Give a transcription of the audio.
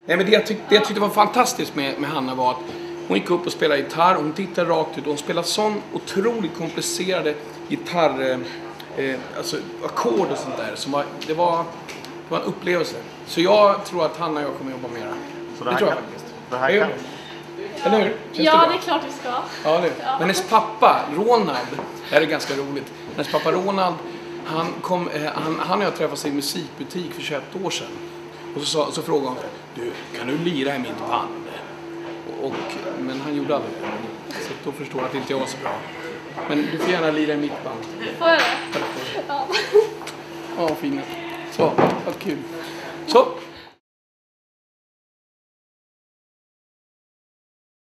Nej, men det jag tyckte var fantastiskt med Hanna var att hon gick upp och spelade gitarr, hon tittade rakt ut och hon spelade sån otroligt komplicerade gitarr, alltså ackord och sånt där. Som det var en upplevelse. Så jag tror att Hanna och jag kommer jobba mera. Så det tror jag faktiskt. Det här kan. Eller hur? Ja, det är klart vi ska. Ja, det. Men hennes pappa, Ronald, det här är ganska roligt. Hennes pappa Ronald, han och jag träffades i en musikbutik för 21 år sedan. Och så frågade han, du, kan du lira i mitt band? Men han gjorde aldrig det. Så då förstår jag att inte jag var så bra. Men du får gärna lira i mitt band. Får jag det? Ja. Ja, fina. Så, vad kul. Så.